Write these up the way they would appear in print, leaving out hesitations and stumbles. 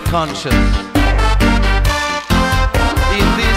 conscious in this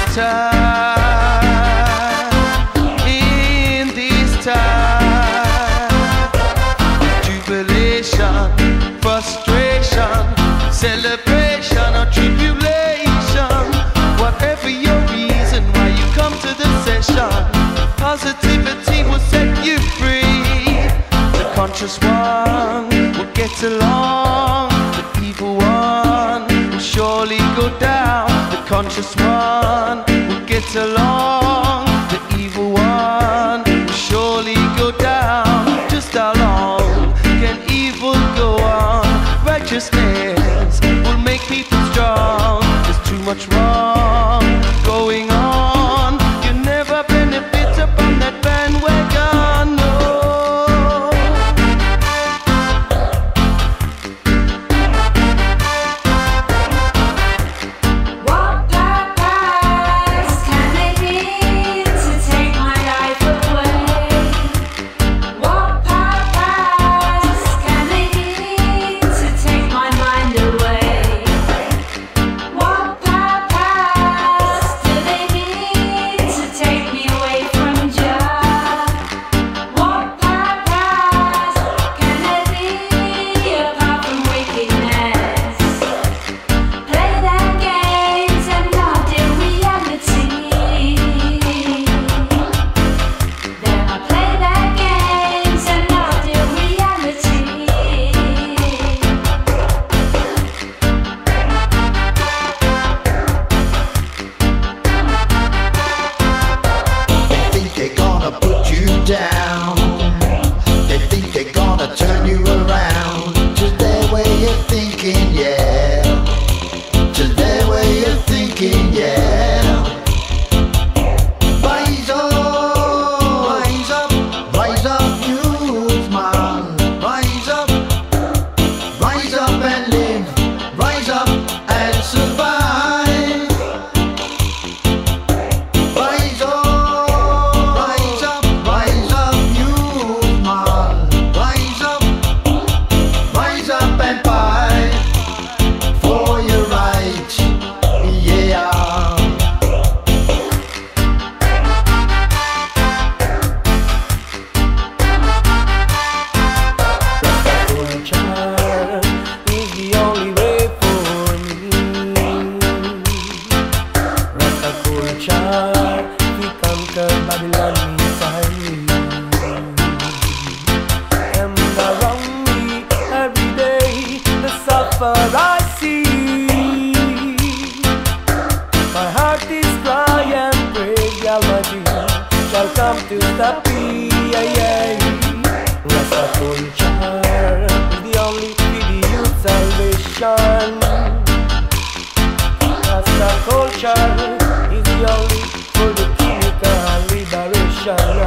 time, in this time. Jubilation, frustration, celebration or tribulation, whatever your reason why you come to the session, positivity will set you free. The conscious one will get along, the evil one will surely go down. The conscious one will get along, the evil one will surely go down. Just how long can evil go on? Righteousness will make people strong. There's too much wrong going on. You never benefit upon that bandwagon, no. What purpose can they be to take my life away? What purpose can they be to take my mind away? What purpose do they need to take me away from Jah? What purpose can there be apart from wickedness? Play their games and not their reality. They might play their games and not their reality. They think they're gonna put you down. They think they're gonna turn you around. Just their way of thinking, yeah. Just their way of thinking, yeah. Rise up, youth man. Rise up and live. Rise up and survive. Rise up, youth man. Rise up and fight for your rights, yeah. Culture is the only way for me. Rasta culture, we conquer Babylon inside me. And around me every day the suffer I see. My heart is cry and praise the Almighty shall come to stop me. Rasta culture is the only for the youth salvation. Rasta culture is the only for the clinical liberation.